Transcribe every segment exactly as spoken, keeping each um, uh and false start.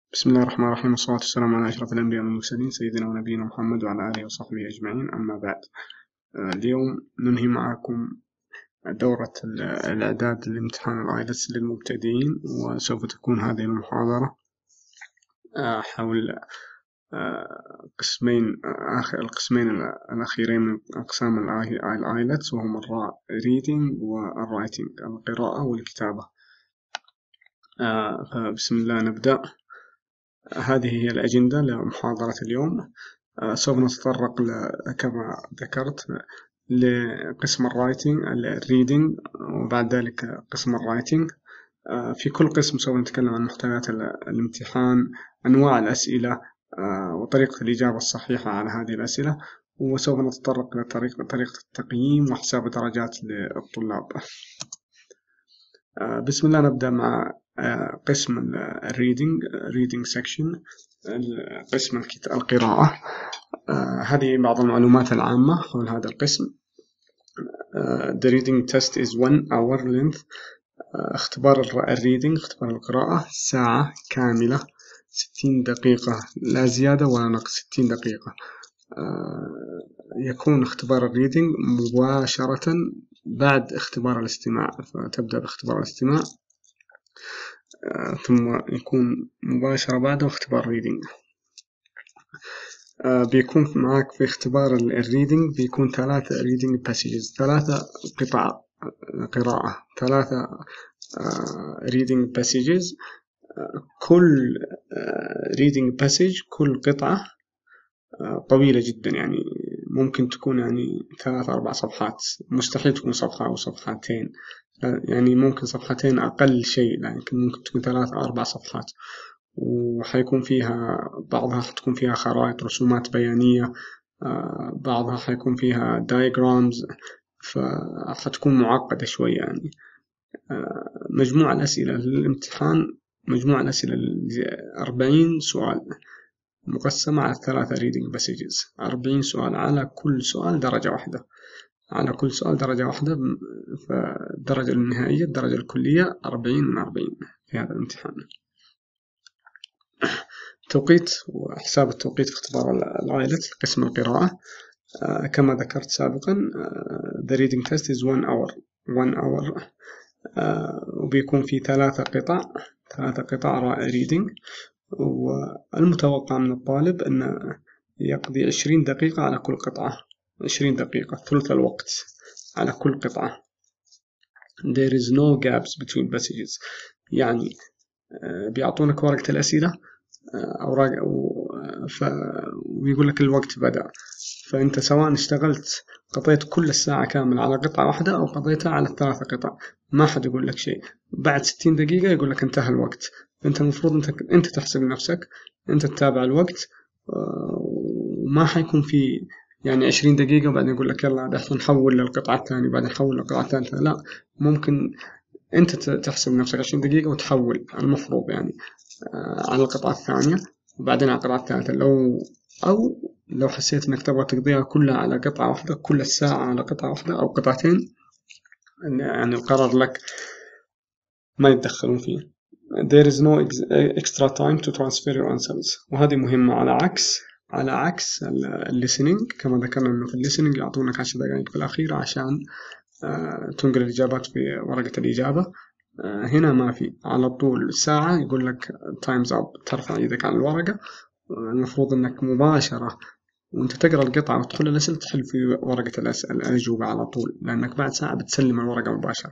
بسم الله الرحمن الرحيم، والصلاة والسلام على أشرف الأنبياء والمرسلين سيدنا ونبينا محمد وعلى آله وصحبه أجمعين. أما بعد، اليوم ننهي معكم دورة الإعداد لامتحان الآيلتس للمبتدئين، وسوف تكون هذه المحاضرة حول قسمين آخر القسمين الأخيرين من أقسام الآيلتس، وهما الريدينج والرايتينج، القراءة والكتابة. فبسم الله نبدأ. هذه هي الأجندة لمحاضرة اليوم. سوف نتطرق كما ذكرت لقسم الرايتينج الريدينج، وبعد ذلك قسم الرايتينج. في كل قسم سوف نتكلم عن محتويات الامتحان، أنواع الأسئلة، وطريقة الإجابة الصحيحة على هذه الأسئلة، وسوف نتطرق لطريقة طريقة التقييم وحساب درجات للطلاب. بسم الله نبدأ مع قسم الريدينج reading section، قسم القراءة. هذه بعض المعلومات العامة حول هذا القسم. The reading test is one hour length. اختبار الريدينج، اختبار القراءة، ساعة كاملة، ستين دقيقة لا زيادة ولا نقص، ستين دقيقة. يكون اختبار الريدينج مباشرة بعد اختبار الاستماع، فتبدأ باختبار الاستماع ثم يكون مباشرة بعده اختبار الريدينج. بيكون معك في اختبار الريدينج بيكون ثلاثة reading passages، ثلاثة قطع قراءة، ثلاثة reading passages. كل reading passage، كل قطعة طويلة جدا، يعني ممكن تكون يعني ثلاث أربع صفحات، مستحيل تكون صفحة أو صفحتين، يعني ممكن صفحتين أقل شيء، لكن ممكن تكون ثلاث أو أربع صفحات، وحيكون فيها بعضها حتكون فيها خرائط، رسومات بيانية، بعضها حيكون فيها diagrams، فحتكون معقدة شوية يعني. مجموع الأسئلة للامتحان، مجموع الأسئلة أربعين سؤال مقسمة على ثلاثة reading passages، أربعين سؤال، على كل سؤال درجة واحدة، على كل سؤال درجة واحدة. فالدرجة النهائية، الدرجة الكلية، أربعين من أربعين في هذا الامتحان. توقيت وحساب التوقيت في اختبار الآيلتس قسم القراءة. آه كما ذكرت سابقا، آه the reading test is one hour one hour آه وبيكون في ثلاثة قطع ثلاثة قطع reading، والمتوقع من الطالب أن يقضي عشرين دقيقة على كل قطعة، عشرين دقيقة، ثلث الوقت على كل قطعة. there is no gaps between passages، يعني آه بيعطونك ورقة الأسئلة أوراق، ويقول لك الوقت بدأ، فأنت سواء اشتغلت قضيت كل الساعة كاملة على قطعة واحدة أو قضيتها على الثلاثة قطع، ما حد يقول لك شيء. بعد ستين دقيقة يقول لك انتهى الوقت، فأنت المفروض أنت أنت تحسب لنفسك، أنت تتابع الوقت، وما حيكون في يعني عشرين دقيقة وبعدين يقول لك يلا دحين نحول للقطعة الثانية، بعدين نحول للقطعة الثالثة. لا، ممكن أنت تحسب لنفسك عشرين دقيقة وتحول المفروض يعني على القطعة الثانية، وبعدين على القطعة الثالثة. لو أو لو حسيت إنك تبغى تقضيها كلها على قطعة واحدة، كل الساعة على قطعة واحدة أو قطعتين، يعني القرار لك، ما يتدخلون فيه. There is no extra time to transfer your answers، وهذه مهمة، على عكس على عكس الليسنينج. كما ذكرنا إنه في الليسنينج يعطونك عشر دقائق في الأخير عشان تنقل الإجابات في ورقة الإجابة. هنا ما في، على طول ساعة يقول لك time's up، ترفع يدك عن الورقة. المفروض أنك مباشرة وأنت تقرأ القطعة وتدخل الأسئلة تحل في ورقة الأسئلة الأجوبة على طول، لأنك بعد ساعة بتسلم الورقة مباشرة.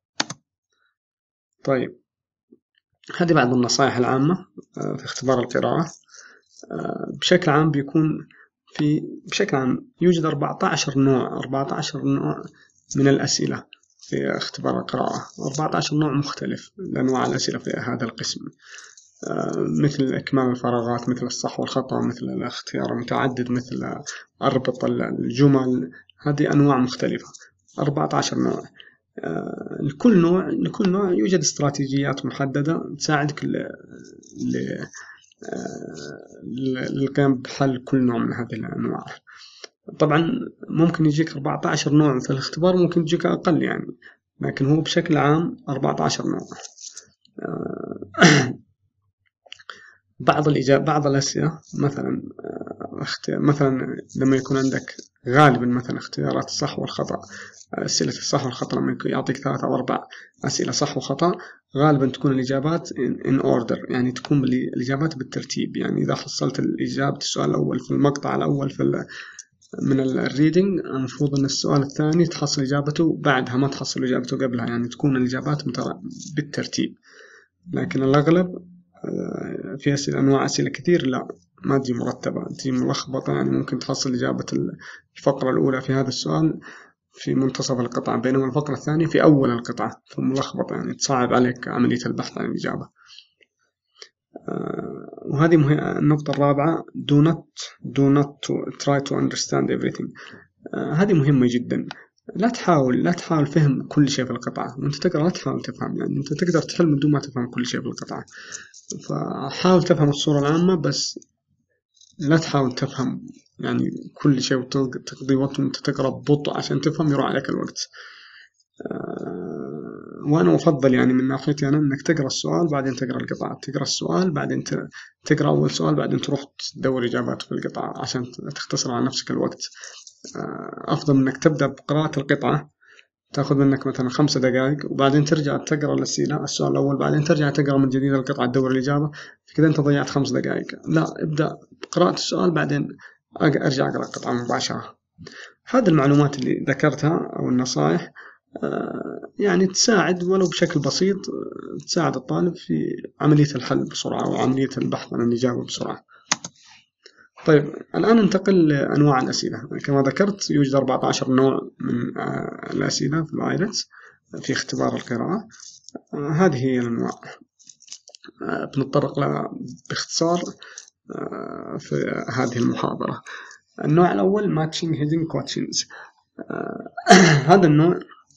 طيب، هذه بعض النصائح العامة في اختبار القراءة. بشكل عام بيكون في بشكل عام يوجد أربعة عشر نوع أربعة عشر نوع من الأسئلة في اختبار القراءة، أربعة عشر نوع مختلف لأنواع الأسئلة في هذا القسم، مثل إكمال الفراغات، مثل الصح والخطأ، مثل الاختيار المتعدد، مثل أربط الجمل. هذه أنواع مختلفة، أربعة عشر نوع. لكل نوع لكل نوع يوجد استراتيجيات محددة تساعدك للقيام بحل كل نوع من هذه الأنواع. طبعا ممكن يجيك أربعة عشر نوع في الاختبار، ممكن يجيك أقل يعني، لكن هو بشكل عام أربعة عشر نوع. بعض الإجابة بعض الأسئلة مثلا اختيار مثلا لما يكون عندك غالبا مثلا اختيارات الصح والخطأ، أسئلة الصح والخطأ لما يعطيك ثلاث أو أربع أسئلة صح وخطأ غالبا تكون الإجابات in order، يعني تكون الإجابات بالترتيب. يعني إذا حصلت الإجابة السؤال الأول في المقطع الأول في من الريدنج المفروض أن السؤال الثاني تحصل إجابته بعدها، ما تحصل إجابته قبلها، يعني تكون الإجابات بالترتيب. لكن الأغلب في أسئلة أنواع أسئلة كثير لا ما تجي مرتبة، تجي ملخبطة، يعني ممكن تحصل إجابة الفقرة الأولى في هذا السؤال في منتصف القطعة، بينما الفقرة الثانية في أول القطعة، فملخبطة يعني تصعب عليك عملية البحث عن الإجابة. وهذه النقطة الرابعة do not do not to try to understand everything. هذه مهمة جدا. لا تحاول لا تحاول فهم كل شيء في القطعة، وانت تقرأ لا تحاول تفهم، يعني انت تقدر تحل من دون ما تفهم كل شيء في القطعة. فحاول تفهم الصورة العامة بس لا تحاول تفهم يعني كل شيء وتقضي وقت وانت تقرأ ببطء عشان تفهم، يروح عليك الوقت. وأنا أفضل يعني من ناحيتي أنا أنك تقرأ السؤال بعدين تقرأ القطعة، تقرأ السؤال بعدين تقرأ أول سؤال بعدين تروح تدور إجابات في القطعة عشان تختصر على نفسك الوقت. أفضل منك تبدأ بقراءة القطعة تأخذ منك مثلا خمسة دقائق وبعدين ترجع تقرأ الأسئلة السؤال الأول بعدين ترجع تقرأ من جديد القطعة تدور الإجابة، كذا أنت ضيعت خمس دقائق. لا، ابدأ بقراءة السؤال بعدين أرجع أقرأ القطعة مباشرة. هذه المعلومات اللي ذكرتها أو النصائح يعني تساعد ولو بشكل بسيط، تساعد الطالب في عملية الحل بسرعة وعملية البحث عن الإجابة بسرعة. طيب الآن ننتقل لأنواع الأسئلة. كما ذكرت يوجد أربعة عشر نوع من الأسئلة في الآيلتس في اختبار القراءة. هذه هي الأنواع، بنتطرق لها باختصار في هذه المحاضرة. النوع الأول matching heading questions. هذا النوع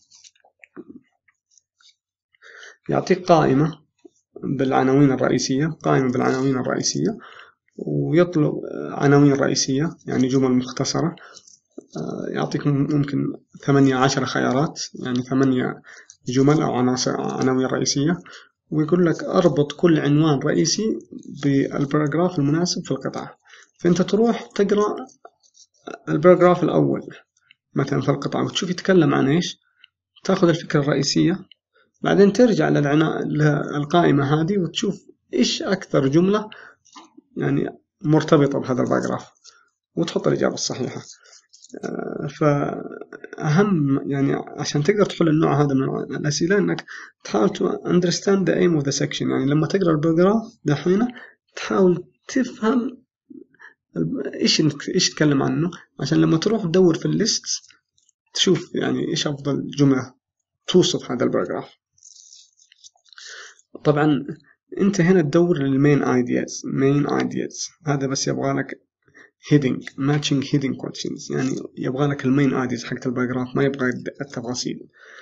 يعطيك قائمة بالعناوين الرئيسية قائمة بالعناوين الرئيسية ويطلب عناوين رئيسية يعني جمل مختصرة. يعطيك ممكن ثمانية عشر خيارات يعني ثمانية جمل أو عناصر عناوين رئيسية، ويقول لك أربط كل عنوان رئيسي بالباراجراف المناسب في القطعة. فأنت تروح تقرأ الباراجراف الأول مثلا في القطعة وتشوف يتكلم عن إيش، تأخذ الفكرة الرئيسية بعدين ترجع للقائمة هذه وتشوف إيش أكثر جملة يعني مرتبطة بهذا الباراجراف وتحط الإجابة الصحيحة. فأهم يعني عشان تقدر تحل النوع هذا من الأسئلة إنك تحاول to understand the aim of the section. يعني لما تقرأ الباراجراف دحين تحاول تفهم إيش إيش يتكلم عنه عشان لما تروح تدور في الليست تشوف يعني إيش أفضل جملة توصف هذا الباراجراف. طبعا أنت هنا تدور للمين ideas main ideas هذا بس يبغى لك heading matching heading questions، يعني يبغى لك المين ideas حقت الباراجراف ما يبغى التفاصيل.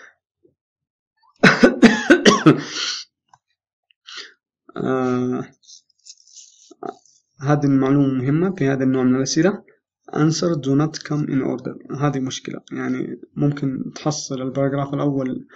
آه هذه المعلومة مهمة في هذا النوع من الأسئلة. answer do not come in order. هذه مشكلة، يعني ممكن تحصل الباراجراف الأول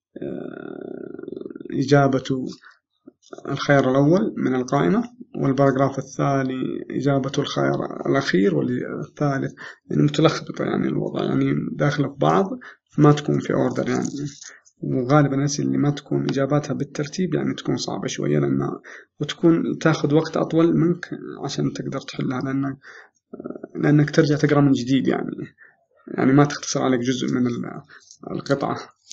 إجابته الخيار الأول من القائمة والباراجراف الثاني إجابته الخيار الأخير والثالث، يعني متلخبطة يعني الوضع يعني داخل في بعض ما تكون في أوردر يعني. وغالبا الأسئلة اللي ما تكون إجاباتها بالترتيب يعني تكون صعبة شوية لأنها وتكون تاخذ وقت أطول منك عشان تقدر تحلها، لأنك لأنك ترجع تقرأ من جديد يعني يعني ما تختصر عليك جزء من القطعة.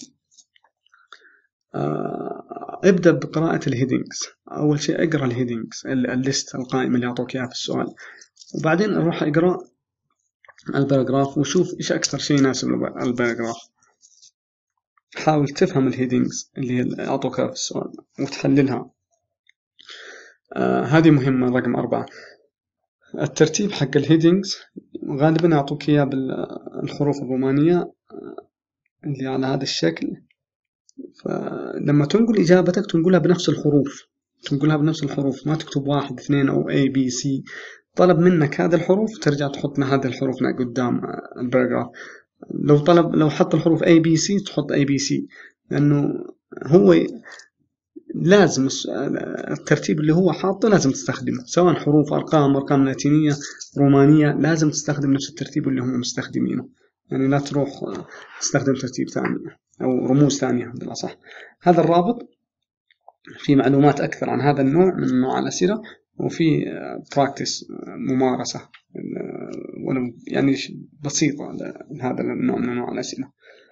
ابدأ بقراءة الهيدينجز. أول شيء اقرأ الهيدينجز الليست القائمة اللي أعطوك إياها في السؤال، وبعدين أروح اقرأ الباراجراف وشوف إيش أكثر شيء يناسب الباراجراف. حاول تفهم الهيدينجز اللي أعطوك في السؤال وتحللها. آه هذه مهمة. رقم أربعة الترتيب حق الهيدينجز غالبا أعطوك إياه بالحروف الرومانية اللي على هذا الشكل، فلما تنقل إجابتك تنقلها بنفس الحروف تنقلها بنفس الحروف ما تكتب واحد اثنين أو A B C. طلب منك هذه الحروف ترجع تحط هذه الحروف قدام الباراجراف. لو طلب لو حط الحروف A B C تحط A B C، لأنه هو لازم الترتيب اللي هو حاطه لازم تستخدمه، سواء حروف، أرقام، أرقام لاتينية، رومانية، لازم تستخدم نفس الترتيب اللي هم مستخدمينه. يعني لا تروح تستخدم ترتيب ثاني أو رموز ثانية بالأصح. هذا الرابط في معلومات أكثر عن هذا النوع من أنواع الأسئلة، وفي براكتس ممارسة ولو يعني بسيطة لهذا النوع من أنواع الأسئلة.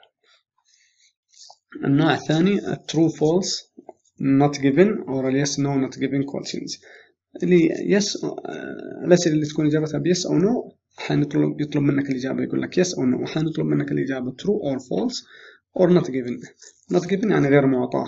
النوع الثاني true false not given or yes no not given questions، اللي yes الأسئلة اللي تكون إجابتها بيس أو no، حين يطلب يطلب منك الإجابة يقول لك yes أو no، وحين يطلب منك الإجابة true or false or not given. not given يعني غير معطاه.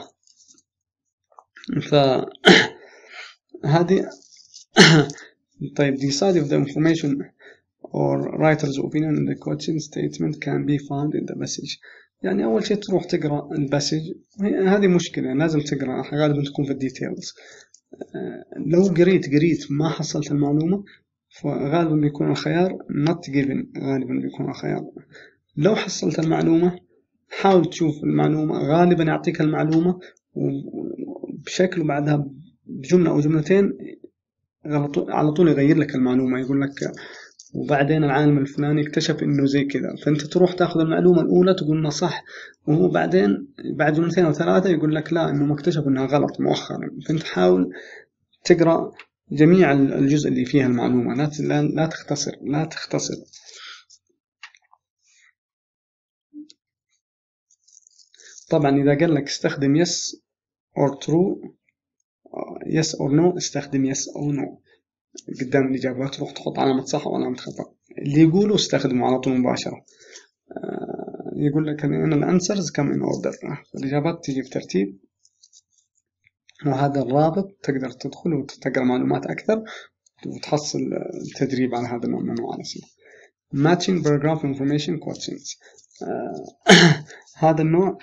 فهذه طيب the side of the information or writer's opinion in the question statement can be found in the message. يعني أول شيء تروح تقرأ الباسج، هذه مشكلة لازم تقرأ، غالبا تكون في الديتيلز. لو قريت قريت ما حصلت المعلومة فغالبا بيكون الخيار not given، غالبا بيكون الخيار. لو حصلت المعلومة حاول تشوف المعلومة، غالبا يعطيك المعلومة بشكل وبعدها بجملة أو جملتين على طول يغير لك المعلومة، يقول لك وبعدين العالم الفلاني اكتشف انه زي كذا، فانت تروح تاخذ المعلومة الاولى تقول انه صح، وهو بعدين بعد جملتين او ثلاثة يقول لك لا انه مكتشف انها غلط مؤخرا. فانت حاول تقرأ جميع الجزء اللي فيها المعلومة، لا لا تختصر لا تختصر. طبعا اذا قال لك استخدم yes or true yes or no استخدم yes or no قدام الإجابة، تروح تحط علامة صح وعلامة خطأ، اللي يقوله استخدمه على طول مباشرة. يقول لك إن الأنسرز come in order، الإجابات تيجي في ترتيب، وهذا الرابط تقدر تدخل وتقرأ معلومات أكثر وتحصل التدريب على هذا النوع من أنواع الأسئلة. matching paragraph information questions، هذا النوع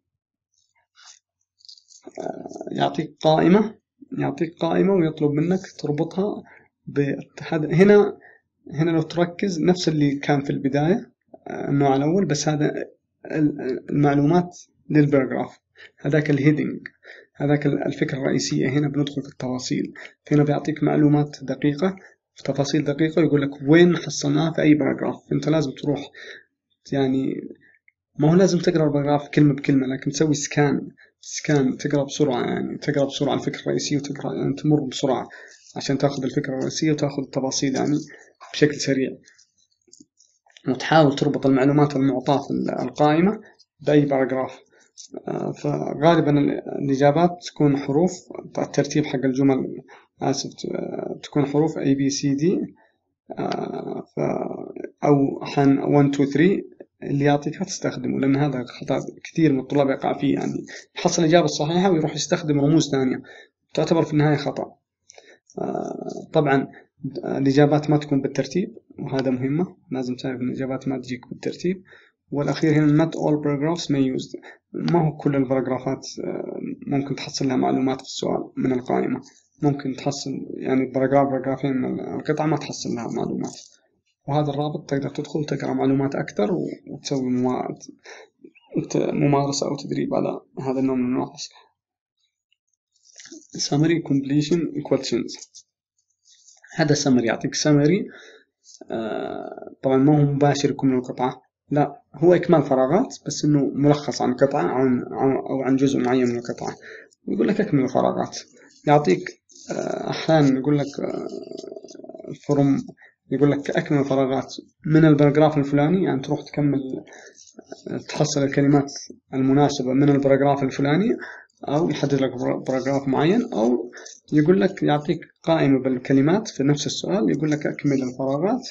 يعطيك قائمة يعطيك قائمة ويطلب منك تربطها بهذا. هنا هنا لو تركز نفس اللي كان في البداية النوع الأول، بس هذا المعلومات للباراجراف، هذاك الهيدنج، هذاك الفكرة الرئيسية. هنا بندخل في التفاصيل، هنا بيعطيك معلومات دقيقة في تفاصيل دقيقة، يقول لك وين حصلناها في أي باراجراف. أنت لازم تروح يعني ما هو لازم تقرأ الباراجراف كلمة بكلمة، لكن تسوي سكان سكان تقرأ بسرعة، يعني تقرأ بسرعة الفكرة الرئيسية وتقرأ يعني تمر بسرعة عشان تأخذ الفكرة الرئيسية وتأخذ التفاصيل يعني بشكل سريع، وتحاول تربط المعلومات المعطاة في القائمة بأي باراجراف. فغالبا الإجابات تكون حروف، الترتيب حق الجمل آسف تكون حروف A B C D أو أحيانا واحد اثنين ثلاثة اللي يعطيك تستخدمه، لأن هذا خطأ كثير من الطلاب يقع فيه، يعني يحصل الإجابة الصحيحة ويروح يستخدم رموز ثانية تعتبر في النهاية خطأ. طبعا الإجابات ما تكون بالترتيب وهذا مهمة، لازم تعرف أن الإجابات ما تجيك بالترتيب. والأخير هنا not all paragraphs may use، ما هو كل الباراجرافات ممكن تحصل لها معلومات في السؤال من القائمة، ممكن تحصل يعني باراجراف باراجرافين من القطعة ما تحصل لها معلومات. وهذا الرابط تقدر تدخل تقرأ معلومات أكثر وتسوي ممارسة أو تدريب على هذا النوع من النوع. summary completion questions، هذا summary يعطيك summary آه طبعا ما هو مباشر يكون من القطعة، لا هو إكمال فراغات بس إنه ملخص عن قطعة عن أو عن جزء معين من القطعة، يقول لك أكمل الفراغات. يعطيك آه أحيانا يقول لك آه فروم يقول لك أكمل الفراغات من الباراجراف الفلاني، يعني تروح تكمل تحصل الكلمات المناسبة من الباراجراف الفلاني، أو يحدد لك باراجراف معين، أو يقول لك يعطيك قائمة بالكلمات في نفس السؤال يقول لك أكمل الفراغات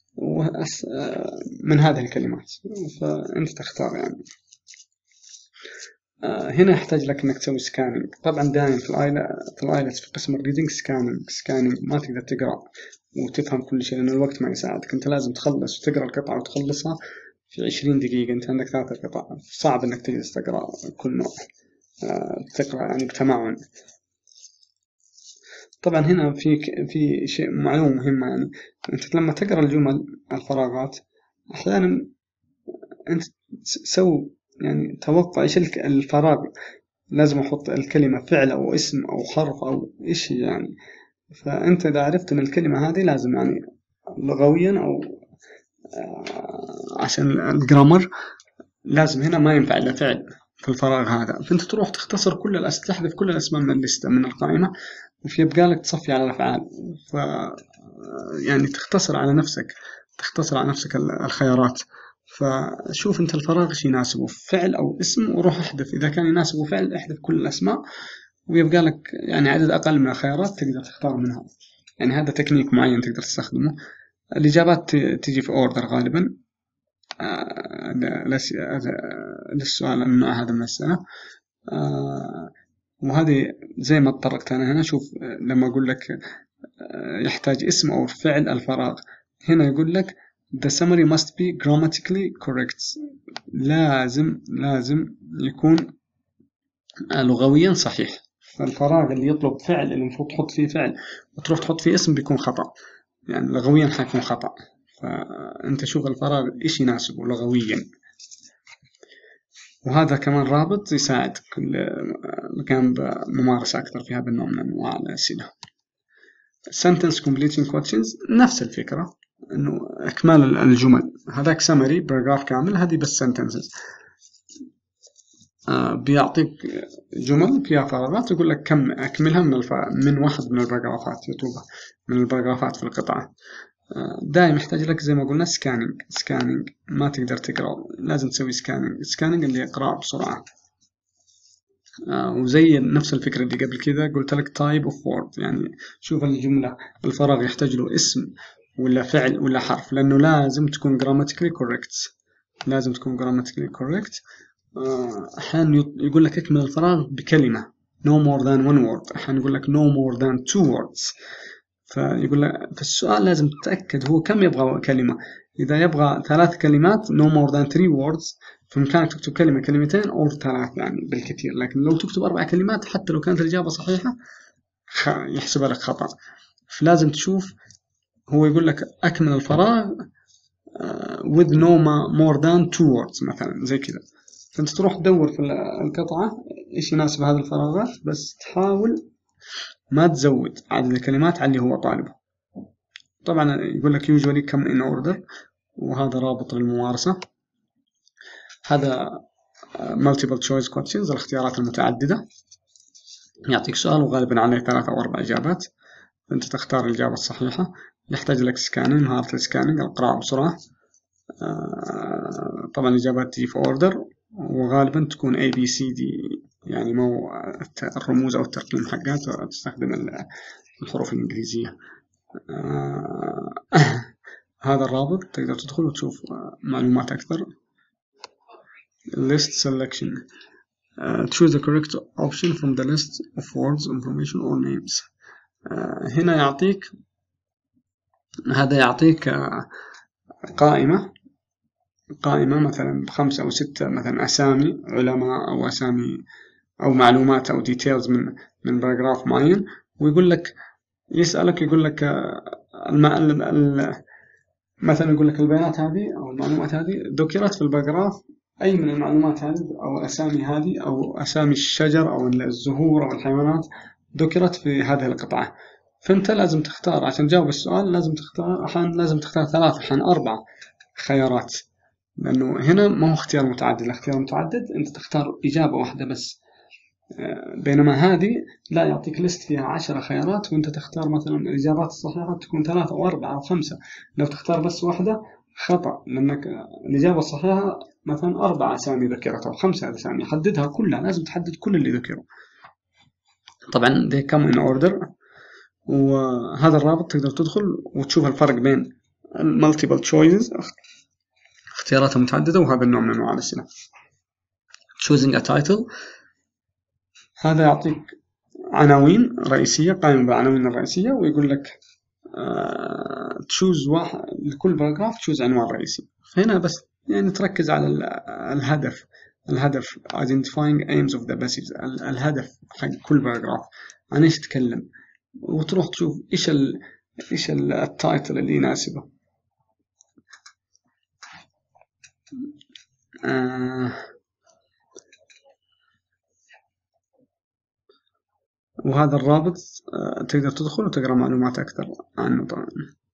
من هذه الكلمات، فأنت تختار يعني. هنا يحتاج لك أنك تسوي سكانينج، طبعا دائما في الآيلتس في الآيلتس في قسم الريدنج سكانينج سكانينج ما تقدر تقرأ وتفهم كل شيء لأن الوقت ما يساعدك، أنت لازم تخلص وتقرأ القطعة وتخلصها في عشرين دقيقة، أنت عندك ثلاثة قطع، صعب أنك تجلس تقرأ كل نوع، تقرأ يعني بتمعن. طبعا هنا في في شيء معلومة مهمة، يعني أنت لما تقرأ الجمل الفراغات أحيانا أنت سو يعني توقع إيش الفراغ لازم أحط الكلمة فعل أو اسم أو حرف أو إشي يعني. فأنت إذا عرفت إن الكلمة هذه لازم يعني لغويا أو عشان الجرامر لازم هنا ما ينفع إلا فعل في الفراغ هذا، فأنت تروح تختصر كل الأس تحذف كل الأسماء من الليستة من القائمة، وفي يبقى لك تصفي على الأفعال. ف يعني تختصر على نفسك تختصر على نفسك الخيارات. فشوف أنت الفراغ إيش يناسبه، فعل أو اسم، وروح احذف. إذا كان يناسبه فعل احذف كل الأسماء، ويبقى لك يعني عدد أقل من الخيارات تقدر تختار منها. يعني هذا تكنيك معين تقدر تستخدمه. الإجابات تجي في أوردر غالبا للسؤال النوع هذا من الأسئلة. وهذه زي ما اتطرقت أنا هنا. شوف لما أقول لك يحتاج اسم أو فعل الفراغ، هنا يقول لك the summary must be grammatically correct. لازم لازم يكون لغويا صحيح. فالفراغ اللي يطلب فعل اللي المفروض تحط فيه فعل وتروح تحط فيه اسم بيكون خطأ، يعني لغويا حيكون خطأ. فأنت شوف الفراغ إيش يناسبه لغويا. وهذا كمان رابط يساعد كل مكان بممارسة أكثر في هذا النوع من أنواع الأسئلة. sentence completing questions نفس الفكرة، إنه إكمال الجمل. هذاك summary paragraph كامل، هذه بس sentences. آه بيعطيك جمل فيها فراغات يقول لك كم أكملها من الف... من واحد من البراغرافات يطلبها من البراغرافات في القطعة. آه دائما يحتاج لك زي ما قلنا سكانينج. سكانينج ما تقدر تقرأ، لازم تسوي سكانينج. سكانينج اللي يقرأ بسرعة. آه وزي نفس الفكرة اللي قبل كذا قلت لك type of word، يعني شوف الجملة الفراغ يحتاج له اسم ولا فعل ولا حرف، لأنه لازم تكون grammatically correct. لازم تكون grammatically correct. أحيانا يقول لك اكمل الفراغ بكلمة no more than one word، أحيانا يقول لك no more than two words. فيقول لك في السؤال لازم تتأكد هو كم يبغى كلمة. إذا يبغى ثلاث كلمات no more than three words، فإمكانك تكتب كلمة كلمتين أو ثلاث يعني بالكثير. لكن لو تكتب أربع كلمات حتى لو كانت الإجابة صحيحة يحسبها لك خطأ. فلازم تشوف هو يقول لك أكمل الفراغ with no more than two words مثلا زي كذا. فأنت تروح تدور في القطعة إيش يناسب هذه الفراغات، بس تحاول ما تزود عدد الكلمات على اللي هو طالبه. طبعا يقول لك usually come in order، وهذا رابط للممارسة. هذا multiple choice questions الاختيارات المتعددة. يعطيك سؤال وغالبا عليه ثلاث أو أربع إجابات، فأنت تختار الإجابة الصحيحة. يحتاج لك سكانين، مهارة السكانينج، القراءة بسرعة. طبعا الإجابات تجي في order، وغالبا تكون A B C D، يعني مو الرموز أو الترقيم حقها تستخدم الحروف الإنجليزية. آه هذا الرابط تقدر تدخل وتشوف معلومات أكثر. list selection uh, choose the correct option from the list of words, information or names. uh, هنا يعطيك هذا يعطيك uh, قائمة قائمة مثلا بخمسة أو ستة مثلا أسامي علماء أو أسامي أو معلومات أو details من من باراجراف معين، ويقول لك يسألك يقول لك الم... ال... مثلا يقول لك البيانات هذه أو المعلومات هذه ذكرت في الباراجراف، أي من المعلومات هذه أو الأسامي هذه أو أسامي الشجر أو الزهور أو الحيوانات ذكرت في هذه القطعة. فأنت لازم تختار عشان تجاوب السؤال، لازم تختار أحيانا لازم تختار ثلاث أحيانا أربع خيارات، لأنه هنا ما هو اختيار متعدد. الاختيار المتعدد أنت تختار إجابة واحدة بس، بينما هذه لا، يعطيك لست فيها عشرة خيارات وأنت تختار مثلا الإجابات الصحيحة تكون ثلاثة أو أربعة أو خمسة. لو تختار بس واحدة خطأ، لأنك الإجابة الصحيحة مثلا أربعة أسامي ذكرت أو خمسة أسامي، حددها كلها، لازم تحدد كل اللي ذكروا. طبعا they come in order. وهذا الرابط تقدر تدخل وتشوف الفرق بين multiple choices اختيارات متعددة وهذا النوع من أنواع الأسئلة. choosing a title هذا يعطيك عناوين رئيسية، قائمة بالعناوين الرئيسية، ويقول لك تشوز واحد لكل باراجراف، تشوز عنوان رئيسي. فهنا بس يعني تركز على الهدف الهدف identifying aims of the passage، الهدف حق كل باراجراف عن ايش تتكلم، وتروح تشوف ايش ال ايش التايتل اللي يناسبه. آه وهذا الرابط تقدر تدخل وتقرأ معلومات أكثر عنه طبعا.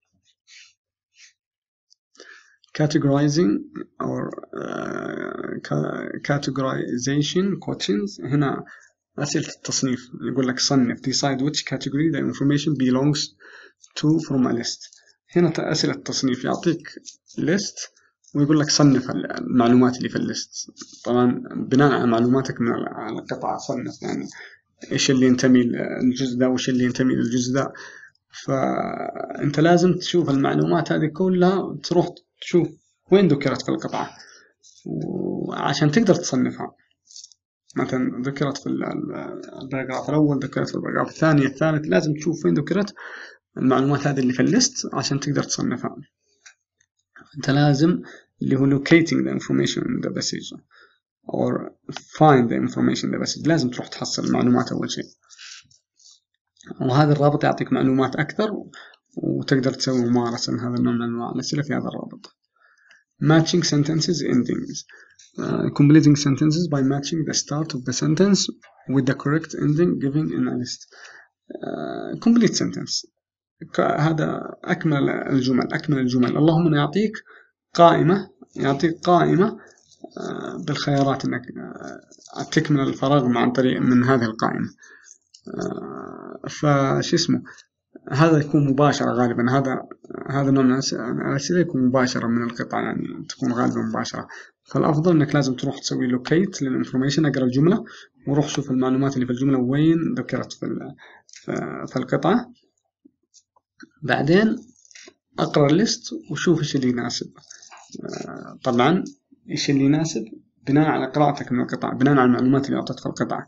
categorizing or uh, categorization questions. هنا أسئلة التصنيف، يقول لك صنف decide which category the information belongs to from a list. هنا أسئلة التصنيف، يعطيك list ويقول لك صنف المعلومات اللي في الليست. طبعا بناء على معلوماتك من القطعة صنف، يعني إيش اللي ينتمي للجزء ده وإيش اللي ينتمي للجزء ده. فأنت لازم تشوف المعلومات هذه كلها، تروح تشوف وين ذكرت في القطعة وعشان تقدر تصنفها. مثلا ذكرت في الباراجراف الأول، ذكرت في الباراجراف الثاني الثالث، لازم تشوف وين ذكرت المعلومات هذه اللي في الليست عشان تقدر تصنفها. أنت لازم اللي هو locating the information in the passage or find the information in the passage، لازم تروح تحصل المعلومات أول شيء، وهذا الرابط يعطيك معلومات أكثر وتقدر تسوي ممارسة من هذا النوع من أنواع الأسئلة في هذا الرابط. matching sentences endings. Uh, completing sentences by matching the start of the sentence with the correct ending given in a list. Uh, complete sentence، هذا أكمل الجمل، أكمل الجمل. اللهم يعطيك قائمة، يعطيك قائمة uh, بالخيارات إنك uh, تكمل الفراغ عن طريق من هذه القائمة. uh, فش اسمه هذا يكون مباشرة غالبا. هذا هذا نوع من الأسئلة يكون مباشرة من القطعة، يعني تكون غالبا مباشرة. فالأفضل إنك لازم تروح تسوي لوكيت للإنفورميشن، أقرأ الجملة وروح شوف المعلومات اللي في الجملة وين ذكرت في في القطعة، بعدين أقرأ الليست وشوف إيش اللي يناسب. طبعا إيش اللي يناسب بناء على قراءتك من القطعة، بناء على المعلومات اللي أعطت في القطعة.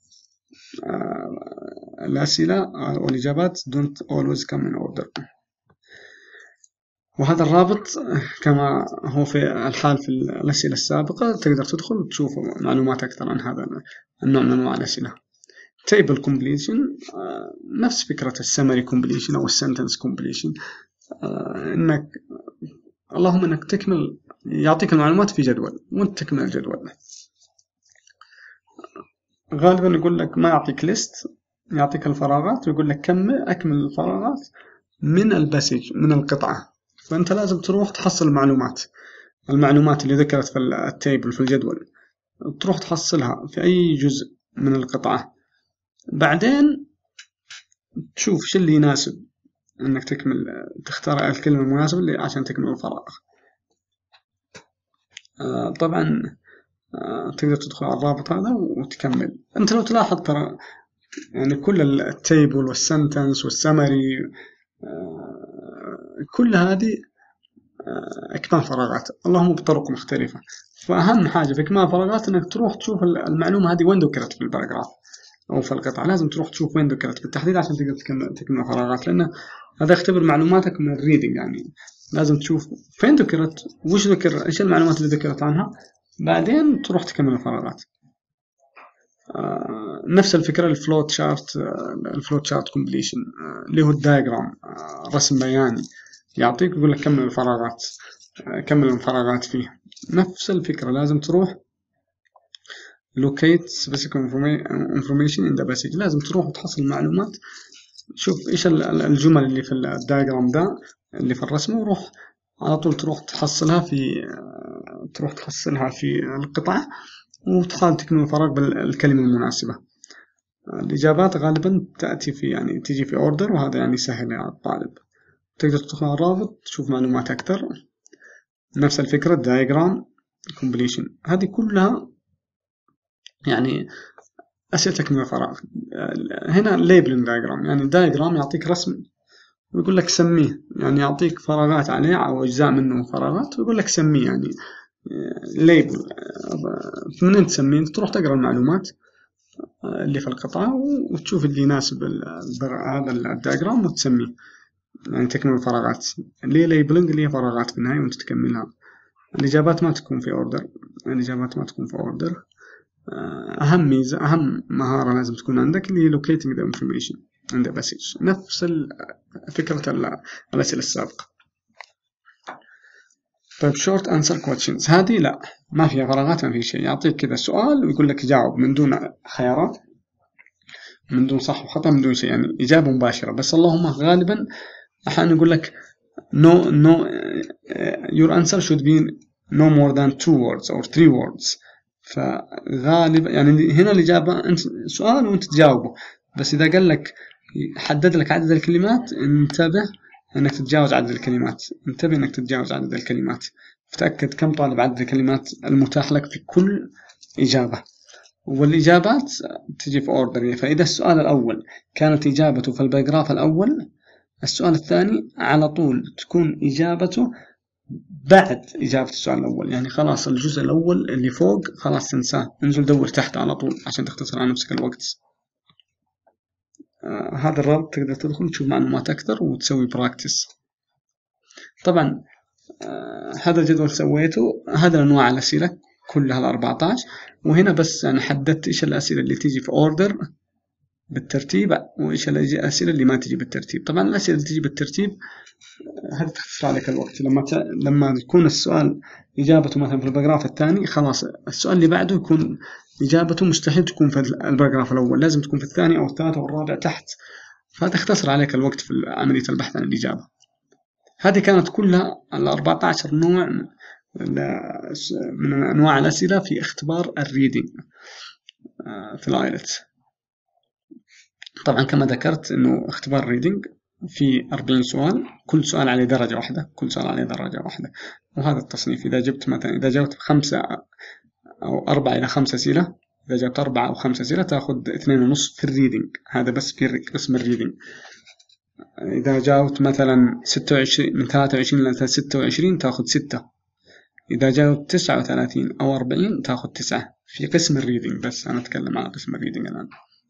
الأسئلة والإجابات don't always come in order. وهذا الرابط كما هو في الحال في الأسئلة السابقة، تقدر تدخل وتشوف معلومات أكثر عن هذا النوع من أنواع الأسئلة. table completion نفس فكرة السمري completion أو السنتنس completion، إنك اللهم إنك تكمل، يعطيك المعلومات في جدول وأنت تكمل الجدول. غالبا يقول لك ما يعطيك ليست، يعطيك الفراغات ويقول لك كمل أكمل الفراغات من الباسج من القطعة. فأنت لازم تروح تحصل المعلومات المعلومات اللي ذكرت في التيبل في الجدول، تروح تحصلها في أي جزء من القطعة، بعدين تشوف شو اللي يناسب أنك تكمل، تختار الكلمة المناسبة اللي عشان تكمل الفراغ. آه طبعا آه تقدر تدخل على الرابط هذا وتكمل. أنت لو تلاحظ ترى يعني كل التيبل والسنتنس والسمري آه كل هذه آه إكمال فراغات، اللهم بطرق مختلفة. فأهم حاجة في إكمال فراغات أنك تروح تشوف المعلومة هذه وين ذكرت في الباراجراف أو في القطعة، لازم تروح تشوف وين ذكرت بالتحديد عشان تقدر تكمل تكمل فراغات، لأن هذا يختبر معلوماتك من الريدنج. يعني لازم تشوف فين ذكرت، وش ذكر، إيش المعلومات اللي ذكرت عنها، بعدين تروح تكمل الفراغات. آه نفس الفكرة الفلوت شارت، آه الفلوت شارت كومبليشن آه اللي هو الدايجرام، آه رسم بياني، يعطيك يقول لك كمل الفراغات، آه كمل الفراغات فيه. نفس الفكرة لازم تروح locate specific information in the passage، لازم تروح وتحصل المعلومات، شوف إيش الجمل اللي في الدايجرام ده اللي في الرسم، وروح على طول تروح تحصلها في تروح تحصلها في القطعة وتحاول تكمل الفراغ بالكلمة المناسبة. الإجابات غالبا تأتي في يعني تيجي في أوردر، وهذا يعني سهل على الطالب. تقدر تدخل على الرابط تشوف معلومات أكثر. نفس الفكرة الدايجرام completion، هذه كلها يعني أسئلة تكميل الفراغ. هنا labeling diagram، يعني diagram يعطيك رسم ويقول لك سميه، يعني يعطيك فراغات عليه أو أجزاء منه فراغات ويقول لك سميه، يعني label منين تسميه. تروح تقرأ المعلومات اللي في القطعة وتشوف اللي يناسب هذا الدياجرام وتسميه، يعني تكمل الفراغات. اللي labeling اللي هي فراغات في النهاية وانت تكملها. الإجابات ما تكون في أوردر، الإجابات ما تكون في أوردر. أهم ميزة أهم مهارة لازم تكون عندك اللي هي locating the information in the passage، نفس فكرة الأسئلة السابقة. طيب short answer questions، هذه لا ما فيها فراغات، ما في شيء، يعطيك كذا سؤال ويقول لك جاوب من دون خيارات، من دون صح وخطأ، من دون شيء، يعني إجابة مباشرة. بس اللهم غالبا أحيانا يقول لك no no uh, your answer should be no more than two words or three words. فغالبا يعني هنا الإجابة أنت سؤال وأنت تجاوبه، بس إذا قال لك حدد لك عدد الكلمات انتبه انك تتجاوز عدد الكلمات، انتبه انك تتجاوز عدد الكلمات. فتأكد كم طالب عدد الكلمات المتاح لك في كل إجابة. والإجابات تجي في أوردر، فإذا السؤال الأول كانت إجابته في الباراجراف الأول، السؤال الثاني على طول تكون إجابته بعد إجابة السؤال الأول. يعني خلاص الجزء الأول اللي فوق خلاص تنساه، انزل دور تحت على طول عشان تختصر على نفسك الوقت. آه هذا الرابط تقدر تدخل تشوف معلومات أكثر وتسوي براكتس. طبعا آه هذا الجدول سويته، هذا أنواع الأسئلة كلها الأربعتاش. وهنا بس أنا حددت إيش الأسئلة اللي تيجي في أوردر بالترتيب، وإيش الأسئلة اللي ما تيجي بالترتيب. طبعا الأسئلة اللي تيجي بالترتيب هذا تختصر عليك الوقت. لما ت... لما يكون السؤال إجابته مثلا في الباراجراف الثاني، خلاص السؤال اللي بعده يكون إجابته مستحيل تكون في الباراجراف الأول، لازم تكون في الثاني أو الثالث أو الرابع تحت. فتختصر عليك الوقت في عملية البحث عن الإجابة. هذه كانت كلها ال أربعتاشر نوع من أنواع الأسئلة في اختبار الريدينج في الآيلتس. طبعا كما ذكرت إنه اختبار الريدينج في أربعين سؤال، كل سؤال عليه درجة واحدة، كل سؤال عليه درجة واحدة. وهذا التصنيف إذا جبت مثلا إذا جاوبت خمسة أو أربعة إلى خمسة أسئلة، إذا جاوبت أربعة أو خمسة أسئلة تأخذ اثنين ونص في الريدينج. هذا بس في قسم الريدينج. إذا جاوبت مثلا ستة وعشرين من ثلاثة وعشرين إلى ستة وعشرين تأخذ ستة. إذا جاوبت تسعة وثلاثين أو أربعين تأخذ تسعة في قسم الريدينج. بس أنا أتكلم عن قسم الريدينج الآن.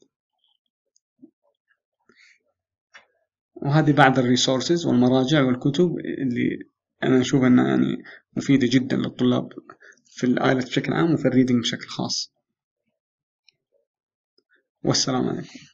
وهذه بعض الريسورسز والمراجع والكتب اللي أنا أشوف أنها يعني مفيدة جدا للطلاب في الآيلتس بشكل عام وفي الريدينج بشكل خاص. والسلام عليكم.